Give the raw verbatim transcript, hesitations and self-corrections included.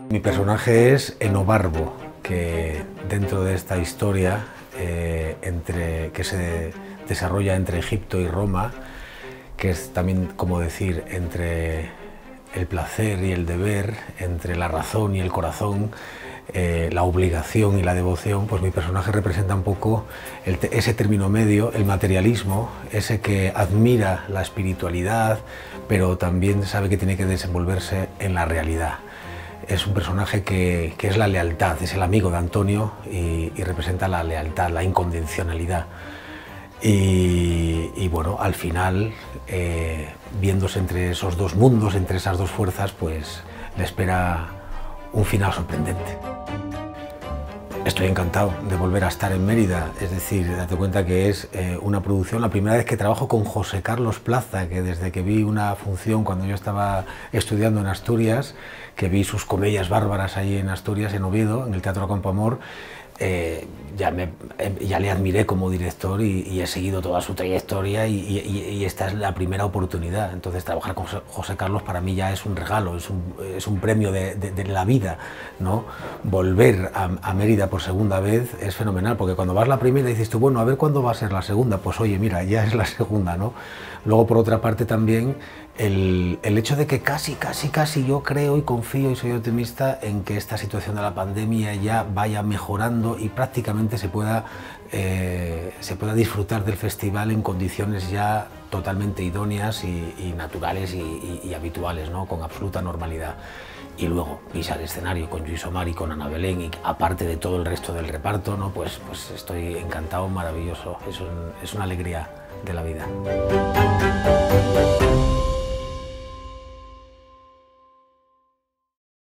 Mi personaje es Enobarbo, que dentro de esta historia eh, entre, que se desarrolla entre Egipto y Roma, que es también como decir entre el placer y el deber, entre la razón y el corazón, eh, la obligación y la devoción, pues mi personaje representa un poco el te ese término medio, el materialismo, ese que admira la espiritualidad, pero también sabe que tiene que desenvolverse en la realidad. Es un personaje que, que es la lealtad, es el amigo de Antonio y, y representa la lealtad, la incondicionalidad. Y, y bueno, al final, eh, viéndose entre esos dos mundos, entre esas dos fuerzas, pues le espera un final sorprendente. Estoy encantado de volver a estar en Mérida, es decir, date cuenta que es eh, una producción, la primera vez que trabajo con José Carlos Plaza, que desde que vi una función cuando yo estaba estudiando en Asturias, que vi sus comedias bárbaras ahí en Asturias, en Oviedo, en el Teatro Campo Amor, eh, ya, me, ya le admiré como director y, y he seguido toda su trayectoria y, y, y esta es la primera oportunidad. Entonces trabajar con José Carlos para mí ya es un regalo, es un, es un premio de, de, de la vida, ¿no? Volver a, a Mérida por segunda vez es fenomenal, porque cuando vas la primera dices tú, bueno, a ver cuándo va a ser la segunda, pues oye, mira, ya es la segunda, ¿no? Luego, por otra parte, también el, el hecho de que casi, casi, casi yo creo y confío y soy optimista en que esta situación de la pandemia ya vaya mejorando y prácticamente se pueda, eh, se pueda disfrutar del festival en condiciones ya totalmente idóneas y, y naturales y, y, y habituales, ¿no? Con absoluta normalidad. Y luego pisar el escenario con Lluís Omar y con Ana Belén, y aparte de todo el resto del reparto, ¿no? pues, pues estoy encantado, maravilloso, es, un, es una alegría de la vida.